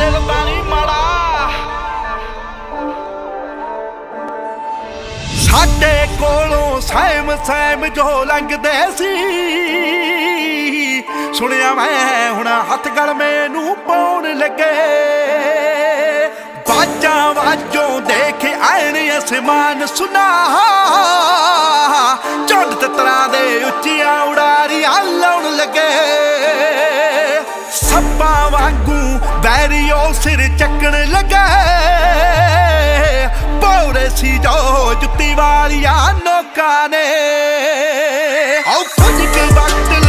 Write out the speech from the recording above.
दिल तानी माड़ा साडे कोलों सैम सैम जो लंघदे सी सुनिया मैं हुण हथ गल मैनू पाउण लगे बाजा वाजों देख आए आसमान सुना झुंड तितरां दे उच्चियां उड़ारियां लाउण लगे सप्पां वांगू बैरियो सिर चकण लगे पौड़े सी जो जुत्ती वालियां नोकां ने कुछ के वक्त